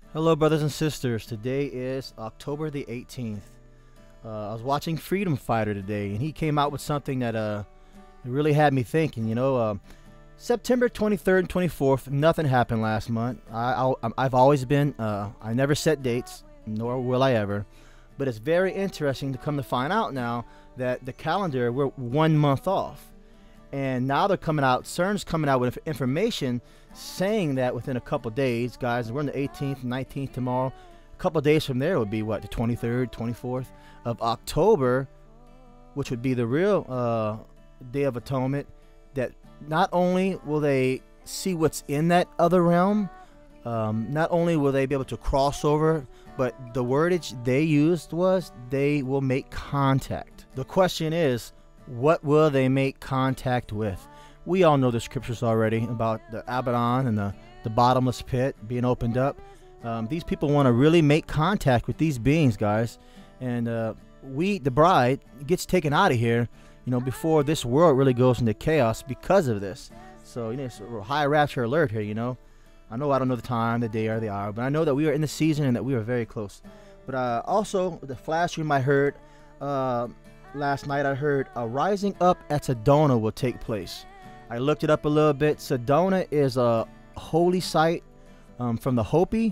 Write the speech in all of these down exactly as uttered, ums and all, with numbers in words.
Hello, brothers and sisters. Today is October the eighteenth. Uh, I was watching Freedom Fighter today, and he came out with something that uh, really had me thinking. You know, uh, September twenty-third and twenty-fourth, nothing happened last month. I, I'll, I've always been, uh, I never set dates, nor will I ever. But it's very interesting to come to find out now that the calendar, we're one month off. And now they're coming out, CERN's coming out with information saying that within a couple days, guys, we're on the eighteenth, nineteenth tomorrow. A couple days from there would be what, the twenty-third, twenty-fourth of October, which would be the real uh, Day of Atonement. That not only will they see what's in that other realm, um, not only will they be able to cross over, but the wordage they used was they will make contact. The question is, what will they make contact with? We all know the scriptures already about the Abaddon and the, the bottomless pit being opened up. Um, these people want to really make contact with these beings, guys. And uh, we, the bride, gets taken out of here, you know, before this world really goes into chaos because of this. So, you know, it's a high rapture alert here, you know. I know I don't know the time, the day, or the hour, but I know that we are in the season and that we are very close. But uh, also, the flash dream I heard, uh, last night I heard a rising up at Sedona will take place. I looked it up a little bit. Sedona is a holy site um, from the Hopi.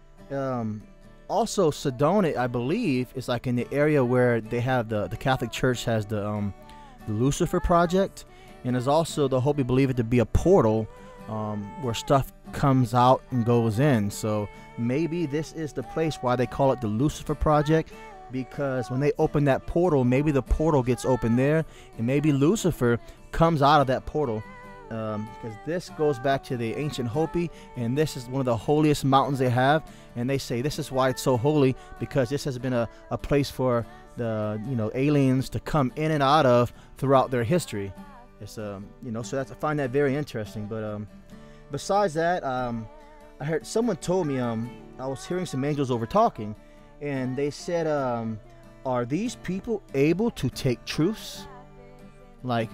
Um, also, Sedona, I believe, is like in the area where they have the, the Catholic Church has the, um, the Lucifer Project. And there's also, the Hopi believe it to be a portal um, where stuff comes out and goes in. So maybe this is the place why they call it the Lucifer Project. Because when they open that portal, maybe the portal gets open there, and maybe Lucifer comes out of that portal. Um, because this goes back to the ancient Hopi, and this is one of the holiest mountains they have. And they say this is why it's so holy, because this has been a, a place for the you know aliens to come in and out of throughout their history. It's um you know so that's, I find that very interesting. But um besides that, um I heard someone told me um I was hearing some angels over talking. And they said, um, are these people able to take truths? Like,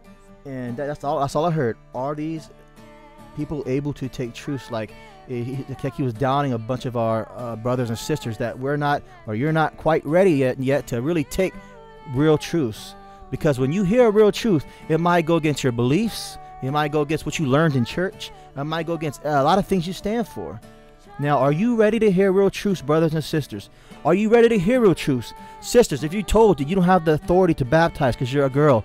and that, that's all. That's all I heard. Are these people able to take truths? Like, he, like he was downing a bunch of our uh, brothers and sisters that we're not, or you're not quite ready yet, yet to really take real truths. Because when you hear a real truth, it might go against your beliefs. It might go against what you learned in church. It might go against a lot of things you stand for. Now, are you ready to hear real truths, brothers and sisters? Are you ready to hear real truths? Sisters, if you're told that you don't have the authority to baptize because you're a girl,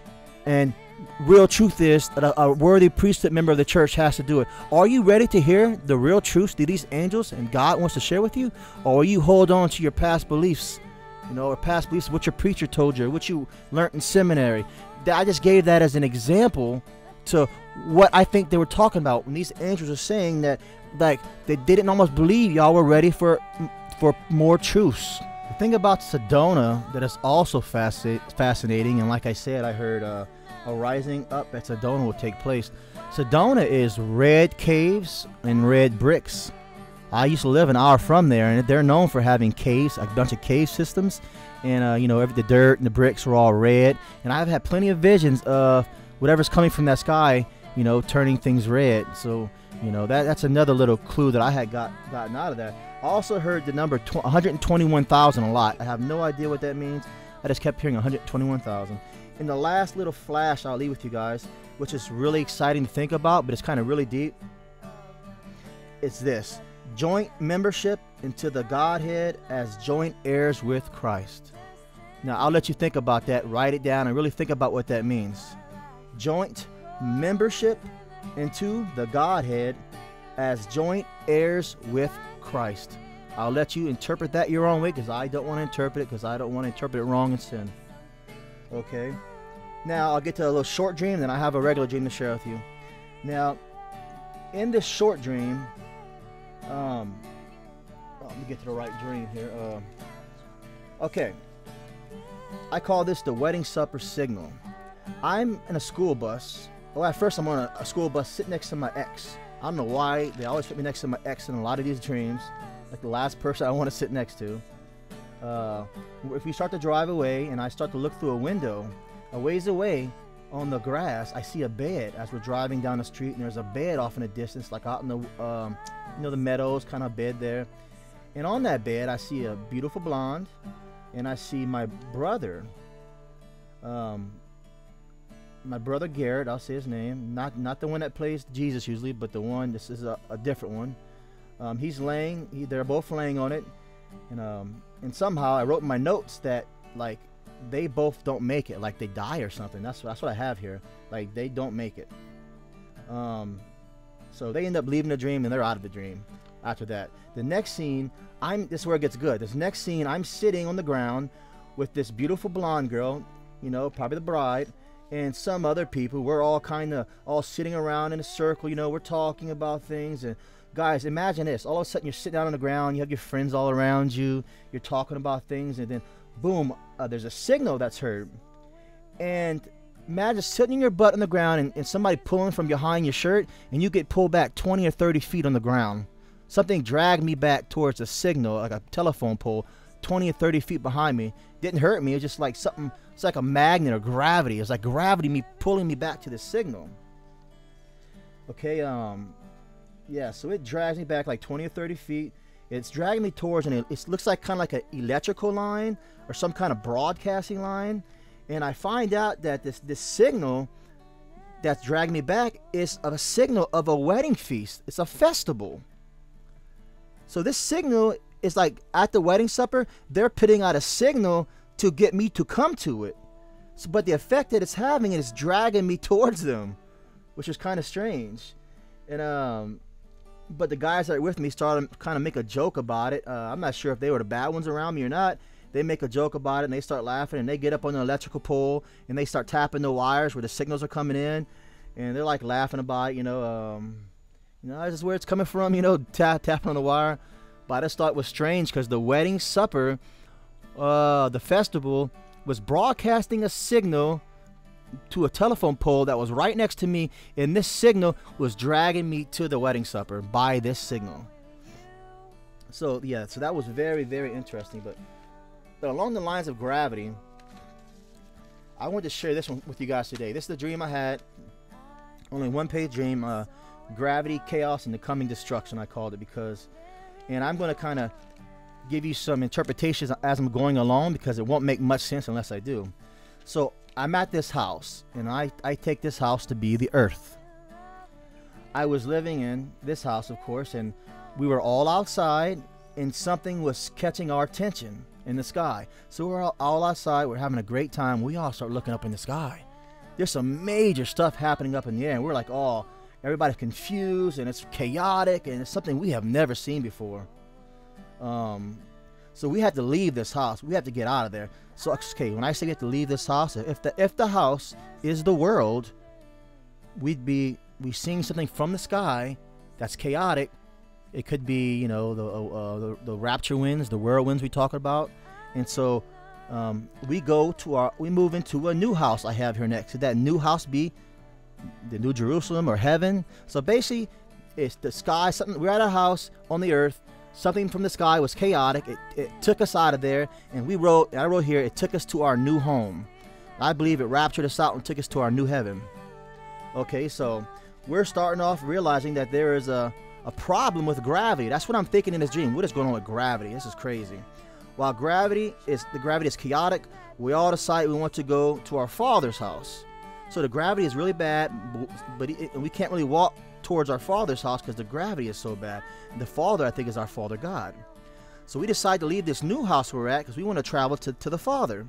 and real truth is that a, a worthy priesthood member of the church has to do it, are you ready to hear the real truths that these angels and God wants to share with you? Or will you hold on to your past beliefs, you know, or past beliefs, what your preacher told you, or what you learned in seminary? I just gave that as an example to what I think they were talking about when these angels are saying that, like, they didn't almost believe y'all were ready for for more truths. The thing about Sedona that is also fasc fascinating, and like I said, I heard uh, a rising up at Sedona will take place. Sedona is red caves and red bricks. I used to live an hour from there, and they're known for having caves, a bunch of cave systems, and uh, you know, every, the dirt and the bricks were all red. And I've had plenty of visions of whatever's coming from that sky, you know, turning things red. So, you know, that that's another little clue that I had got gotten out of that. I also heard the number one hundred twenty-one thousand a lot. I have no idea what that means. I just kept hearing one hundred twenty-one thousand. And the last little flash I'll leave with you guys, which is really exciting to think about, but it's kind of really deep. It's this: joint membership into the Godhead as joint heirs with Christ. Now, I'll let you think about that, write it down, and really think about what that means. Joint membership into the Godhead as joint heirs with Christ. I'll let you interpret that your own way, because I don't want to interpret it, because I don't want to interpret it wrong and sin. Okay. Now, I'll get to a little short dream, then I have a regular dream to share with you. Now, in this short dream, um, oh, let me get to the right dream here. Uh, okay. I call this the wedding supper signal. I'm in a school bus. Well, at first I'm on a, a school bus sitting next to my ex. I don't know why they always put me next to my ex in a lot of these dreams, like the last person I want to sit next to. Uh, if we start to drive away and I start to look through a window, a ways away on the grass, I see a bed as we're driving down the street, and there's a bed off in the distance, like out in the um, you know, the meadows kind of bed there. And on that bed, I see a beautiful blonde, and I see my brother, um, my brother Garrett. I'll say his name, not not the one that plays Jesus usually, but the one. This is a, a different one. Um, he's laying. He, they're both laying on it, and um, and somehow I wrote in my notes that like they both don't make it, like they die or something. That's that's what I have here. Like they don't make it. Um, so they end up leaving the dream, and they're out of the dream. After that, the next scene, I'm this is where it gets good. This next scene, I'm sitting on the ground with this beautiful blonde girl, you know, probably the bride, and some other people. We're all kind of all sitting around in a circle, you know, we're talking about things. And guys, imagine this: all of a sudden you're sitting down on the ground, you have your friends all around you, you're talking about things, and then boom, uh, there's a signal that's heard. And imagine sitting in your butt on the ground and, and somebody pulling from behind your shirt, and you get pulled back twenty or thirty feet on the ground. Something dragged me back towards a signal, like a telephone pole, twenty or thirty feet behind me. Didn't hurt me. It was just like something, it's like a magnet or gravity. It's like gravity me pulling me back to the signal. Okay, um, yeah, so it drags me back like twenty or thirty feet. It's dragging me towards, and it looks like kind of like an electrical line or some kind of broadcasting line. And I find out that this, this signal that's dragging me back is a signal of a wedding feast. It's a festival. So this signal is like at the wedding supper, they're putting out a signal to get me to come to it. So, but the effect that it's having is dragging me towards them, which is kind of strange. And um, but the guys that are with me started to kind of make a joke about it. Uh, I'm not sure if they were the bad ones around me or not. They make a joke about it, and they start laughing, and they get up on the electrical pole, and they start tapping the wires where the signals are coming in, and they're like laughing about it, you know. Um, You know, this is where it's coming from, you know, tap, tapping on the wire. But I just thought it was strange because the wedding supper, uh, the festival, was broadcasting a signal to a telephone pole that was right next to me, and this signal was dragging me to the wedding supper by this signal. So, yeah, so that was very, very interesting. But, but along the lines of gravity, I wanted to share this one with you guys today. This is the dream I had. Only one page dream. Uh, Gravity, Chaos, and the Coming Destruction, I called it, because, and I'm going to kind of give you some interpretations as I'm going along, because it won't make much sense unless I do. So I'm at this house, and I, I take this house to be the earth. I was living in this house, of course, and we were all outside, and something was catching our attention in the sky. So we're all, all outside, we're having a great time. We all start looking up in the sky. There's some major stuff happening up in the air, and we're like, oh, everybody's confused, and it's chaotic, and it's something we have never seen before. Um, so we had to leave this house. We had to get out of there. So, okay, when I say we have to leave this house, if the if the house is the world, we'd be we seeing something from the sky that's chaotic. It could be, you know, the uh, the, the rapture winds, the whirlwinds we talk about, and so um, we go to our we move into a new house I have here next. Could that new house be the New Jerusalem or heaven? So basically, it's the sky. Something we're at a house on the earth. Something from the sky was chaotic. It, it took us out of there, and we wrote. I wrote here. It took us to our new home. I believe it raptured us out and took us to our new heaven. Okay, so we're starting off realizing that there is a a problem with gravity. That's what I'm thinking in this dream. What is going on with gravity? This is crazy. While gravity is the gravity is chaotic, we all decide we want to go to our Father's house. So the gravity is really bad, but it, we can't really walk towards our Father's house because the gravity is so bad. And the Father, I think, is our Father God. So we decide to leave this new house we're at because we want to travel to, to the Father.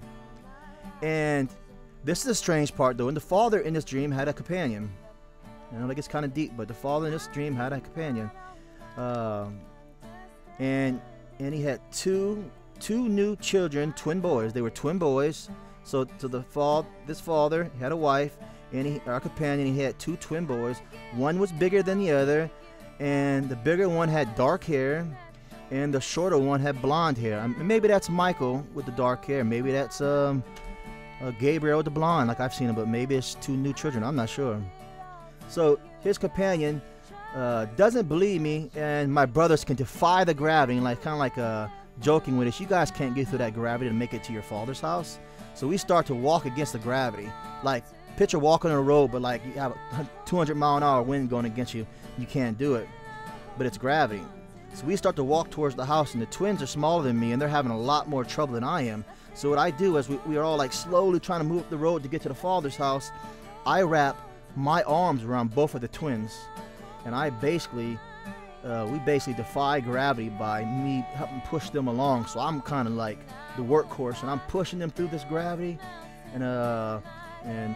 And this is the strange part, though. And the Father in this dream had a companion. You know, like it's kind of deep, but the Father in this dream had a companion. Um, and and he had two two new children, twin boys. They were twin boys. So, so the fa this father had a wife, and he, our companion, he had two twin boys. One was bigger than the other, and the bigger one had dark hair, and the shorter one had blonde hair. Um, maybe that's Michael with the dark hair. Maybe that's um, uh, Gabriel with the blonde, like I've seen him. But maybe it's two new children. I'm not sure. So his companion uh, doesn't believe me, and my brothers can defy the gravity, like kind of like uh, joking with us. You guys can't get through that gravity to make it to your Father's house. So we start to walk against the gravity. Like, picture walking on a road, but like you have a two hundred mile an hour wind going against you. You can't do it. but it's gravity. So we start to walk towards the house, and the twins are smaller than me, and they're having a lot more trouble than I am. So what I do is we, we are all like slowly trying to move up the road to get to the father's house. I wrap my arms around both of the twins, and I basically, uh, we basically defy gravity by me helping push them along. So I'm kind of like the workhorse, and I'm pushing them through this gravity, and uh, and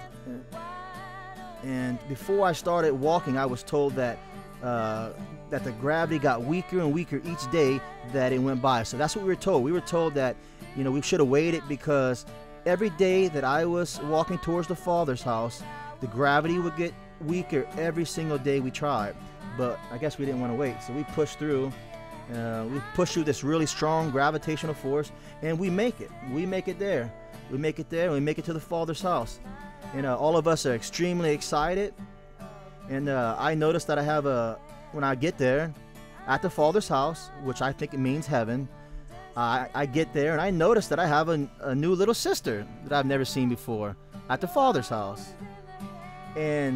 and before I started walking, I was told that. Uh, that the gravity got weaker and weaker each day that it went by. So that's what we were told. We were told that, you know, we should have waited, because every day that I was walking towards the Father's house, the gravity would get weaker every single day we tried. But I guess we didn't want to wait, so we pushed through. Uh, we pushed through this really strong gravitational force, and we make it. We make it there. We make it there, and we make it to the Father's house. And uh, all of us are extremely excited. And uh, I noticed that I have a, when I get there at the Father's house, which I think it means heaven, I, I get there and I notice that I have a, a new little sister that I've never seen before at the Father's house. And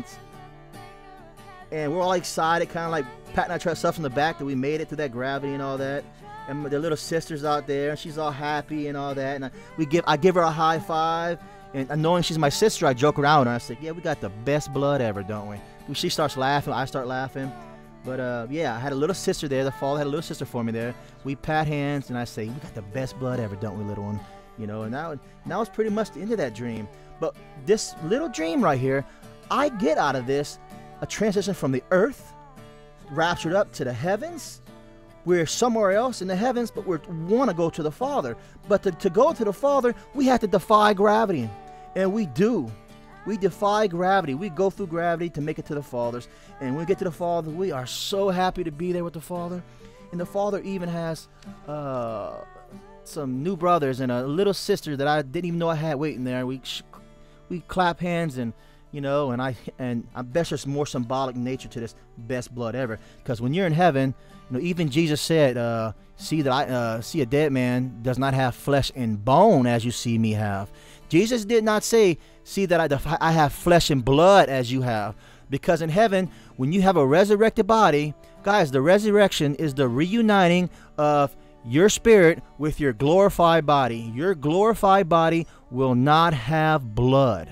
and we're all excited, kind of like patting ourselves on the back that we made it to that gravity and all that. And the little sister's out there, and she's all happy and all that. And I, we give, I give her a high five. And knowing she's my sister, I joke around with her. I say, yeah, we got the best blood ever, don't we? She starts laughing. I start laughing. But, uh, yeah, I had a little sister there. The father had a little sister for me there. We pat hands, and I say, we got the best blood ever, don't we, little one? You know, and that, that was pretty much the end of that dream. But this little dream right here, I get out of this a transition from the earth, raptured up to the heavens. We're somewhere else in the heavens, but we want to go to the Father. But to, to go to the Father, we have to defy gravity. And we do. We defy gravity. We go through gravity to make it to the Father's. And when we get to the Father, we are so happy to be there with the Father. And the Father even has uh, some new brothers and a little sister that I didn't even know I had waiting there. We we clap hands, and you know, and I and I bet there's more symbolic nature to this best blood ever. Because when you're in heaven, you know, even Jesus said, uh, "See that I uh, see a dead man does not have flesh and bone as you see me have." Jesus did not say, "See that I, def- I have flesh and blood as you have," because in heaven, when you have a resurrected body, guys, the resurrection is the reuniting of your spirit with your glorified body. Your glorified body will not have blood.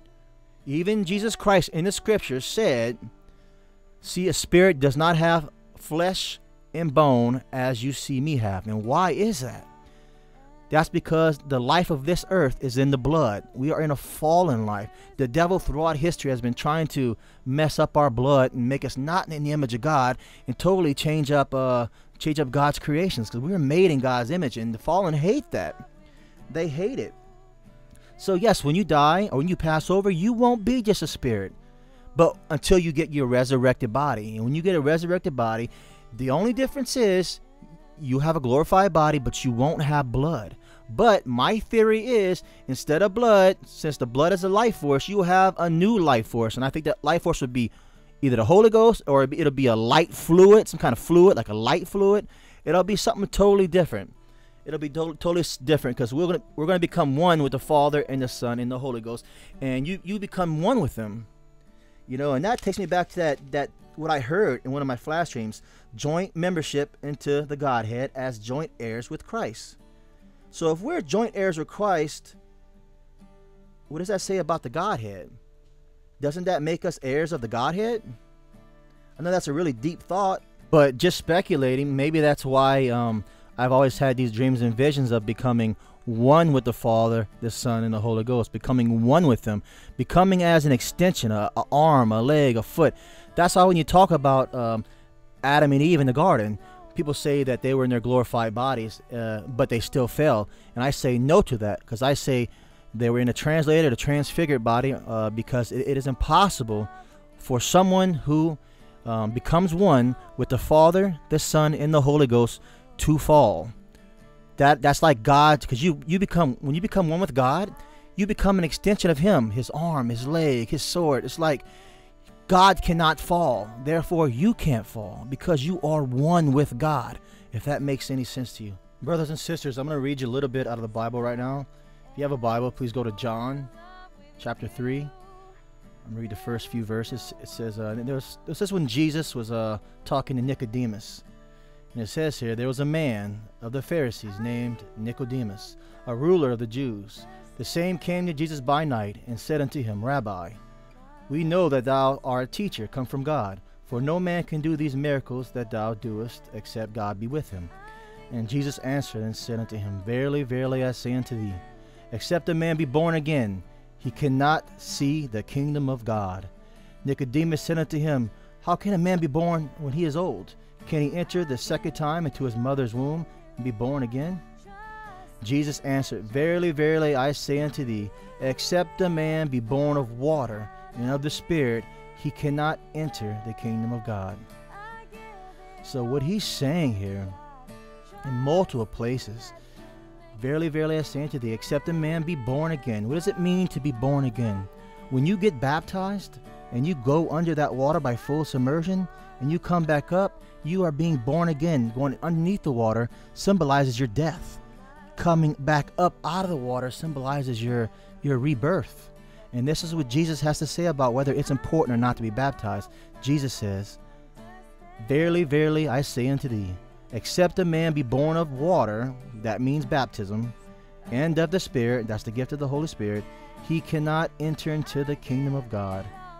Even Jesus Christ in the scriptures said, "See, a spirit does not have flesh and bone as you see me have." And why is that? That's because the life of this earth is in the blood. We are in a fallen life. The devil throughout history has been trying to mess up our blood and make us not in the image of God, and totally change up uh, change up God's creations, because we were made in God's image, and the fallen hate that. They hate it. So yes, when you die or when you pass over, you won't be just a spirit, but until you get your resurrected body. And when you get a resurrected body, the only difference is you have a glorified body, but you won't have blood. But my theory is, instead of blood, since the blood is a life force, you have a new life force. And I think that life force would be either the Holy Ghost, or it'll be a light fluid, some kind of fluid, like a light fluid. It'll be something totally different. It'll be to- totally different, because we're gonna we're gonna become one with the Father and the Son and the Holy Ghost, and you you become one with them. You know, and that takes me back to that that what I heard in one of my flash dreams: joint membership into the Godhead as joint heirs with Christ. So if we're joint heirs with Christ, what does that say about the Godhead? Doesn't that make us heirs of the Godhead? I know that's a really deep thought, but just speculating, maybe that's why um, I've always had these dreams and visions of becoming one with the Father, the Son, and the Holy Ghost, becoming one with them, becoming as an extension, a, a arm, a leg, a foot. That's why when you talk about um, Adam and Eve in the garden, people say that they were in their glorified bodies, uh, but they still fell. And I say no to that, because I say they were in a translated or transfigured body, uh, because it, it is impossible for someone who um, becomes one with the Father, the Son, and the Holy Ghost to fall. That that's like God, because you you become when you become one with God, you become an extension of Him, His arm, His leg, His sword. It's like God cannot fall, therefore you can't fall, because you are one with God. If that makes any sense to you, brothers and sisters, I'm going to read you a little bit out of the Bible right now. If you have a Bible, please go to John chapter three. I'm gonna read the first few verses. It says, uh, there was, this is when Jesus was uh, talking to Nicodemus. And it says here, there was a man of the Pharisees named Nicodemus, a ruler of the Jews. The same came to Jesus by night and said unto him, Rabbi, we know that thou art a teacher come from God, for no man can do these miracles that thou doest, except God be with him. And Jesus answered and said unto him, Verily, verily, I say unto thee, except a man be born again, he cannot see the kingdom of God. Nicodemus said unto him, How can a man be born when he is old? Can he enter the second time into his mother's womb and be born again? Jesus answered, Verily, verily, I say unto thee, except a man be born of water and of the Spirit, he cannot enter the kingdom of God. So what he's saying here, in multiple places, Verily, verily, I say unto thee, except a man be born again. What does it mean to be born again? When you get baptized and you go under that water by full submersion and you come back up, you are being born again. Going underneath the water symbolizes your death. Coming back up out of the water symbolizes your, your rebirth. And this is what Jesus has to say about whether it's important or not to be baptized. Jesus says, Verily, verily, I say unto thee, except a man be born of water, that means baptism, and of the Spirit, that's the gift of the Holy Spirit, he cannot enter into the kingdom of God.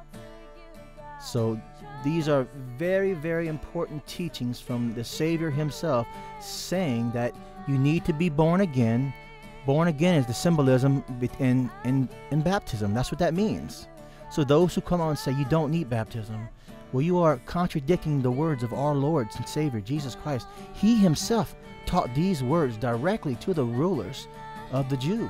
So these are very, very important teachings from the Savior himself, saying that you need to be born again. Born again is the symbolism in, in, in baptism. That's what that means. So those who come out and say you don't need baptism, well, you are contradicting the words of our Lord and Savior, Jesus Christ. He himself taught these words directly to the rulers of the Jews.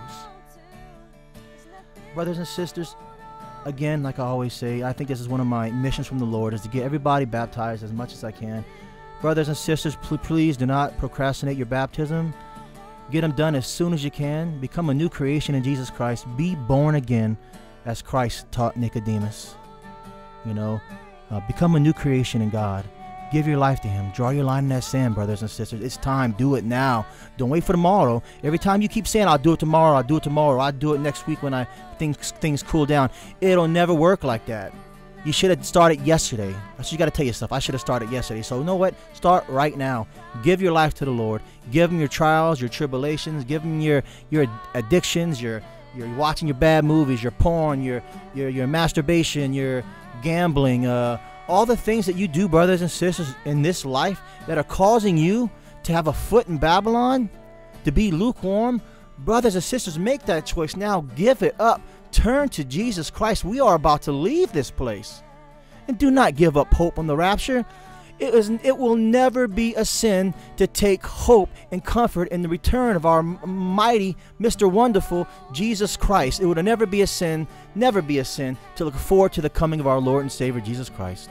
Brothers and sisters, again, like I always say, I think this is one of my missions from the Lord, is to get everybody baptized as much as I can. Brothers and sisters, pl please do not procrastinate your baptism. Get them done as soon as you can. Become a new creation in Jesus Christ. Be born again as Christ taught Nicodemus. You know, uh, become a new creation in God. Give your life to him. Draw your line in that sand, brothers and sisters. It's time. Do it now. Don't wait for tomorrow. Every time you keep saying, I'll do it tomorrow, I'll do it tomorrow, I'll do it next week when I things, things cool down. It'll never work like that. You should have started yesterday. That's what you got to tell yourself. I should have started yesterday. So you know what? Start right now. Give your life to the Lord. Give him your trials, your tribulations. Give him your your addictions. Your you're watching your bad movies, your porn, your your your masturbation, your gambling. Uh, all the things that you do, brothers and sisters, in this life that are causing you to have a foot in Babylon, to be lukewarm. Brothers and sisters, make that choice now. Give it up. Turn to Jesus Christ. We are about to leave this place. And do not give up hope on the rapture. It, is, it will never be a sin to take hope and comfort in the return of our mighty Mister Wonderful Jesus Christ. It would never be a sin, never be a sin to look forward to the coming of our Lord and Savior Jesus Christ.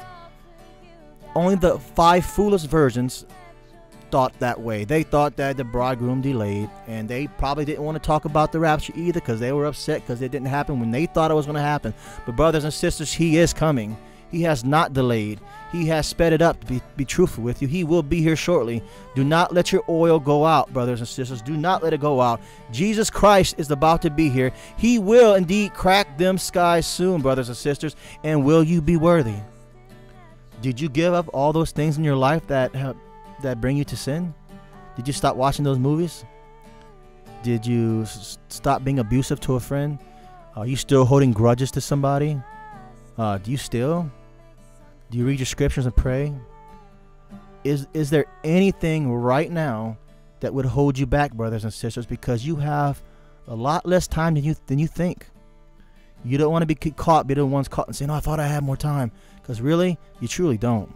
Only the five foolish virgins thought that way. They thought that the bridegroom delayed, and they probably didn't want to talk about the rapture either because they were upset because it didn't happen when they thought it was going to happen. But brothers and sisters, he is coming. He has not delayed. He has sped it up. To be, be truthful with you, he will be here shortly. Do not let your oil go out, brothers and sisters. Do not let it go out. Jesus Christ is about to be here. He will indeed crack them skies soon, brothers and sisters. And will you be worthy? Did you give up all those things in your life that have that bring you to sin? Did you stop watching those movies? Did you s stop being abusive to a friend? Are you still holding grudges to somebody? Uh, do you still? Do you read your scriptures and pray? Is is there anything right now that would hold you back, brothers and sisters? Because you have a lot less time than you than you think. You don't want to be caught, be the ones caught and saying, "Oh, I thought I had more time," because really, you truly don't.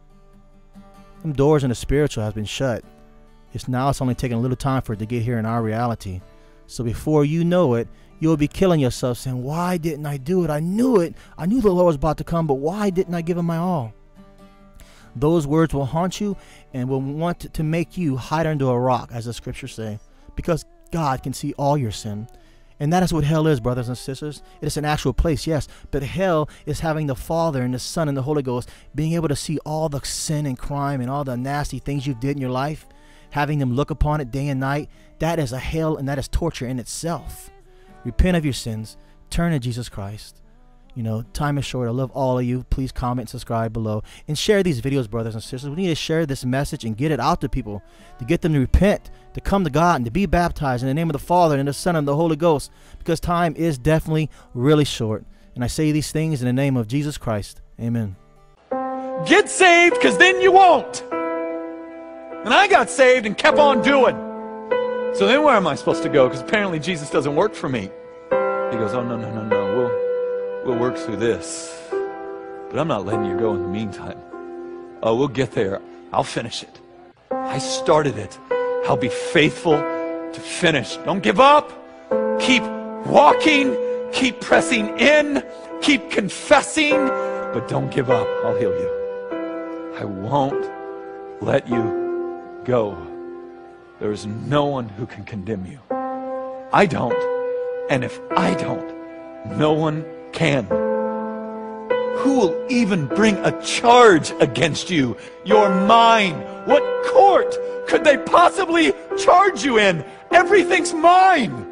Them doors in the spiritual has been shut. It's now it's only taking a little time for it to get here in our reality. So before you know it, you'll be killing yourself saying, why didn't I do it? I knew it. I knew the Lord was about to come, but why didn't I give him my all? Those words will haunt you and will want to make you hide under a rock, as the scriptures say, because God can see all your sin. And that is what hell is, brothers and sisters. It is an actual place, yes, but hell is having the Father and the Son and the Holy Ghost being able to see all the sin and crime and all the nasty things you did in your life, having them look upon it day and night. That is a hell, and that is torture in itself. Repent of your sins. Turn to Jesus Christ. You know, time is short. I love all of you. Please comment, subscribe below, and share these videos, brothers and sisters. We need to share this message and get it out to people, to get them to repent, to come to God, and to be baptized in the name of the Father and the Son and the Holy Ghost, because time is definitely really short. And I say these things in the name of Jesus Christ. Amen. Get saved, because then you won't. And I got saved and kept on doing. So then where am I supposed to go? Because apparently Jesus doesn't work for me. He goes, oh, no, no, no, no. We'll, we'll work through this. But I'm not letting you go in the meantime. Oh, we'll get there. I'll finish it. I started it. I'll be faithful to finish. Don't give up. Keep walking. Keep pressing in. Keep confessing. But don't give up. I'll heal you. I won't let you go. There is no one who can condemn you. I don't. And if I don't, no one can. Who will even bring a charge against you? You're mine. What court could they possibly charge you in? Everything's mine.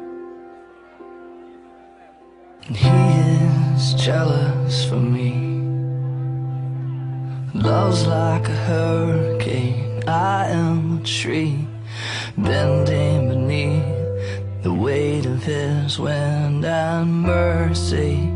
He is jealous for me. Love's like a hurricane. I am a tree bending beneath the weight of his wind and mercy.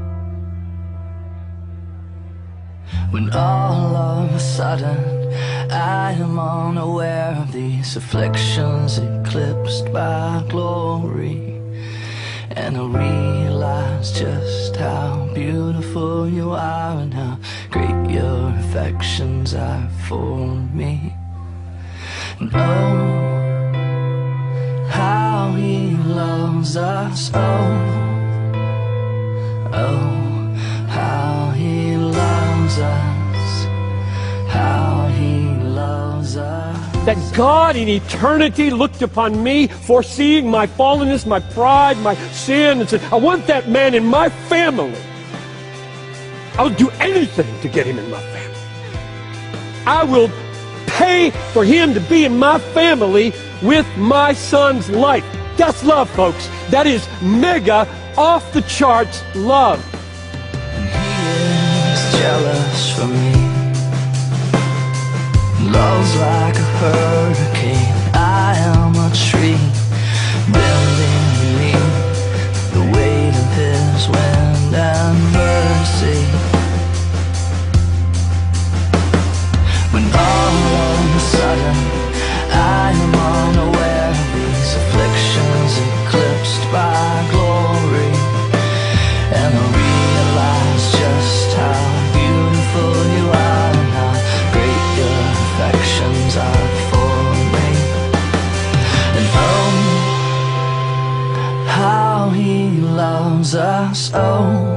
When all of a sudden I am unaware of these afflictions eclipsed by glory, and I realize just how beautiful you are and how great your affections are for me. And oh, how he loves us, oh, oh, how he loves us, how he loves us. That God in eternity looked upon me, foreseeing my fallenness, my pride, my sin, and said, I want that man in my family. I'll do anything to get him in my family. I will pay for him to be in my family with my son's life. That's love, folks. That is mega, off the charts love. And he is jealous for me. Love's like a hurricane. I am a tree bending beneath the weight of his wind and mercy. When all of a sudden I am unaware of these afflictions eclipsed by glory, and I realize just how beautiful you are and how great your affections are for me. And oh, how he loves us, oh,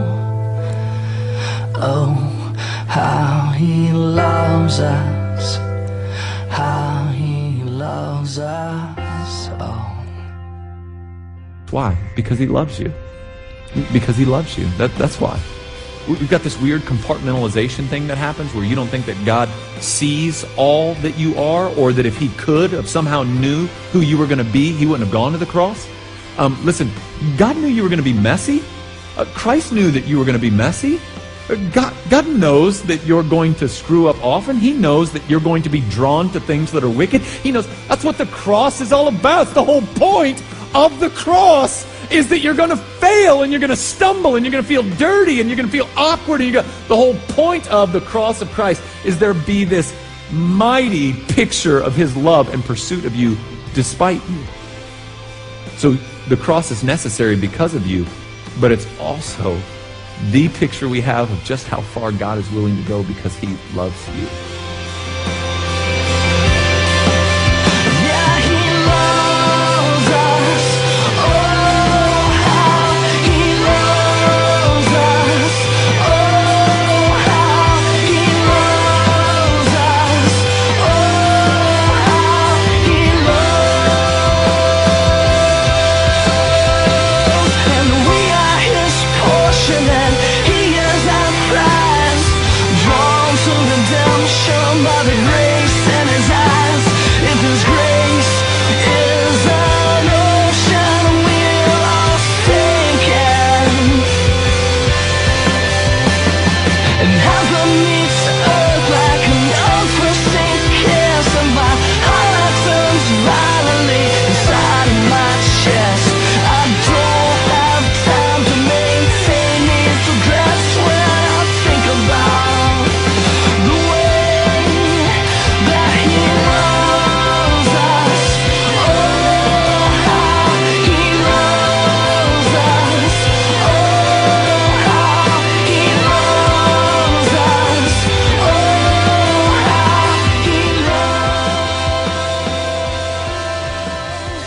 oh, how he loves us, how he loves us, oh. Why? Because he loves you. Because he loves you. That, that's why. We've got this weird compartmentalization thing that happens where you don't think that God sees all that you are, or that if he could have somehow knew who you were going to be, he wouldn't have gone to the cross. Um, listen, God knew you were going to be messy. Uh, Christ knew that you were going to be messy. God, God knows that you're going to screw up often. He knows that you're going to be drawn to things that are wicked. He knows that's what the cross is all about. It's the whole point of the cross is that you're going to fail and you're going to stumble and you're going to feel dirty and you're going to feel awkward. And you're going to, the whole point of the cross of Christ is there be this mighty picture of his love and pursuit of you despite you. So the cross is necessary because of you, but it's also the picture we have of just how far God is willing to go because he loves you. He is our prize, drawn to redemption.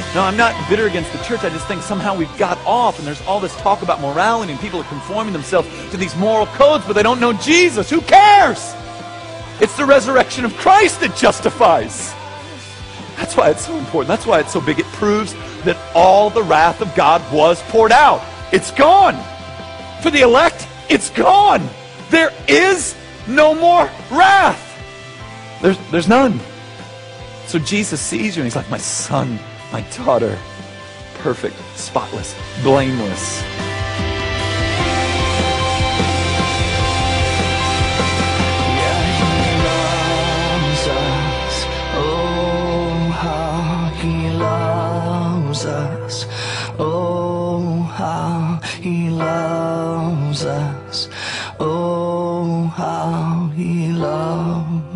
No, I'm not bitter against the church. I just think somehow we've got off, and there's all this talk about morality, and people are conforming themselves to these moral codes, but they don't know Jesus. Who cares? It's the resurrection of Christ that justifies. That's why it's so important. That's why it's so big. It proves that all the wrath of God was poured out. It's gone. For the elect, it's gone. There is no more wrath. There's, there's none. So Jesus sees you, and he's like, my son, my daughter, perfect, spotless, blameless. Yeah, he loves us. Oh, how he loves us. Oh, how he loves us. Oh, how he loves